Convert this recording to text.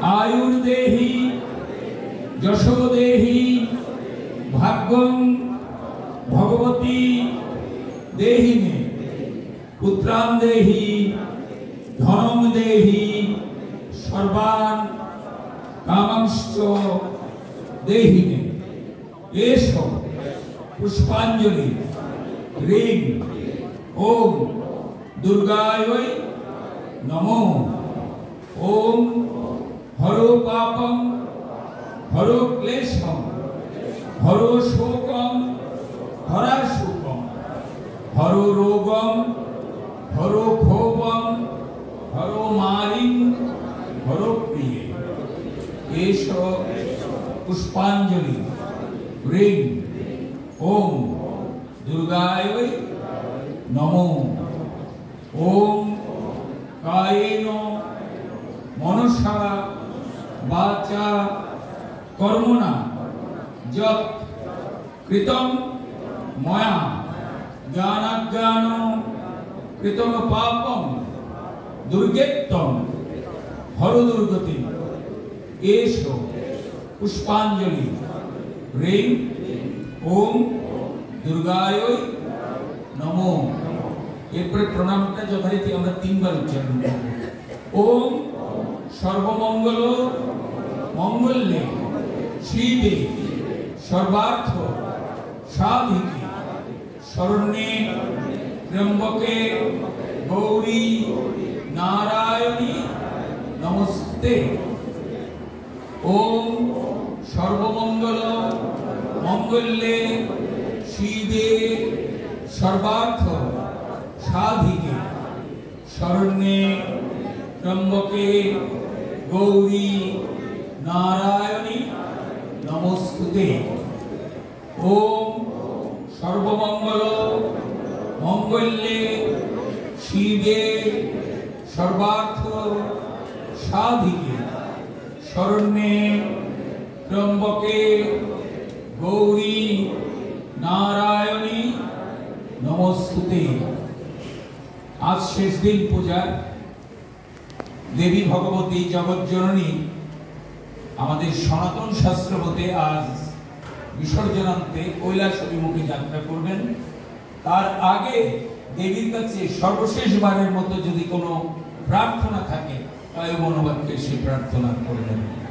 आयुर्देहि यशोदेहि भाग्यं भगवती देहि मे पुत्रान् देहि धनं देहि सर्वान् कामांश्च देहि मे। एषो पुष्पांजलि ह्रीं ओम दुर्गायै नमो। ओम हरो पापं हरो क्लेशं हरो शोकं हरा शोकं हरो रोगं हरो क्षोभं हरो मारिं हरो प्रिय। एष पुष्पांजलि ह्रीं ओम दुर्गायै नमो। ओम कायेन मनसा वाचा कर्मणा यत् कृतं मया ज्ञानाज्ञान कृतं पापं दुर्गेत्तं हरो दुर्गति। एष पुष्पांजलि ह्रीं ओम दुर्गायै नमो। এরপরে প্রণামটা যথারীতি আমরা তিনবার উচ্চারণ করব। ওম সর্বমঙ্গল মঙ্গলে শিবে সর্বার্থ সাধিকে শরণ্যে ত্র্যম্বকে গৌরী নারায়ণী নমস্তে। ওম সর্বমঙ্গল মঙ্গলে শিবে সর্বার্থ সাধিকে শরণ্যে ত্র্যম্বকে গৌরী নারায়ণী নমস্তুতে। ওম সর্বমঙ্গল মঙ্গলে শিবে সর্বার্থ সাধিকে শরণ্যে ত্র্যম্বকে গৌরী নারায়ণী নমস্তুতে। आज शेष दिन पूजा देवी भगवती जगत जननी आमादेर सनातन शास्त्र मते आज विसर्जनान्ते कैलास अभिमुखे यात्रा करबेन। तार आगे देवीर काछे सर्वशेष बारेर मतो यदि कोनो प्रार्थना थाके ताई मनोबाक्ये सेई प्रार्थना करे नेবেন।